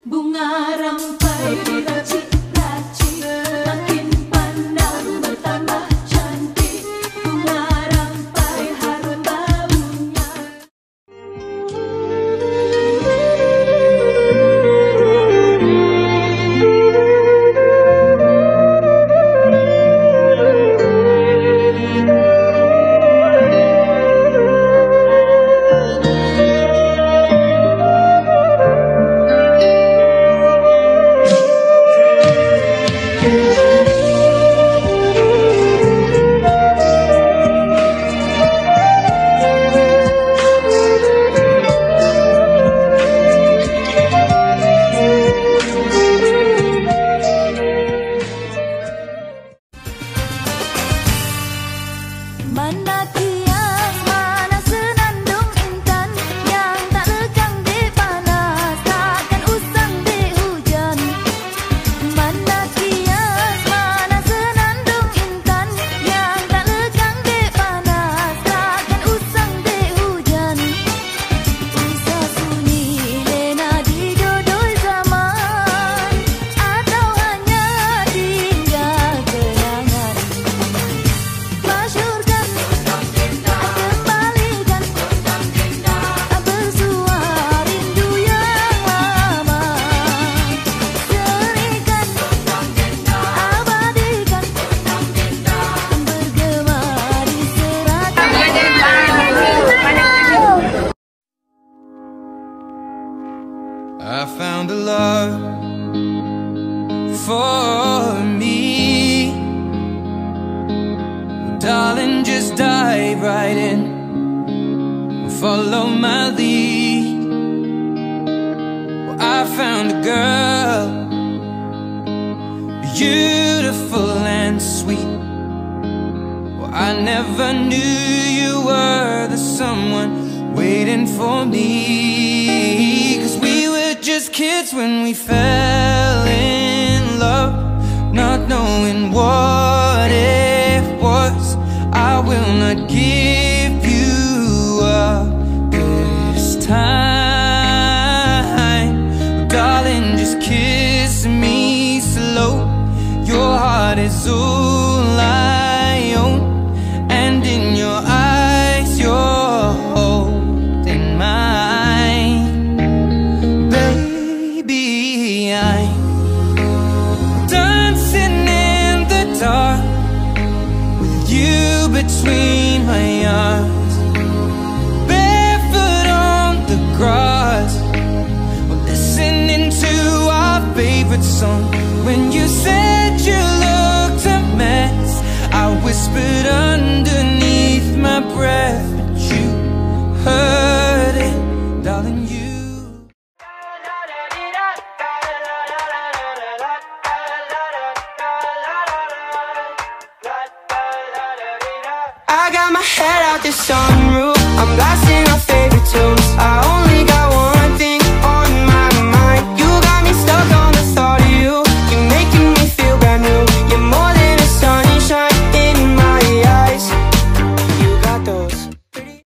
Bunga rampai diracik-racik, makin pandang bertambah cantik. Bunga rampai harum baunya. Mana kias, mana senandung intan yang tak lekang di panas, takkan usang di hujan. Mana kias, mana senandung intan yang tak lekang di panas, takkan usang di hujan. Usah sunyi lena di dodoi zaman, atau hanya tinggal kenangan. Masyurkan, kembalikan, bersua rindu yang lama. Serikan, abadikan, bergema di serat. I found a love for me. Darling, just dive right in, follow my lead. Well, I found a girl, beautiful and sweet. Well, I never knew you were the someone waiting for me. 'Cause we were just kids when we fell in love, not knowing what it was. I will not give you up this time. Darling, just kiss me slow. Your heart is all I own, and in your eyes you're holding mine. Baby, I'm dancing in the dark, you between my arms, barefoot on the grass. We're listening to our favorite song. When you said you looked a mess, I whispered underneath my breath, but you heard it, darling, you. I got my head out the sunroof, I'm blasting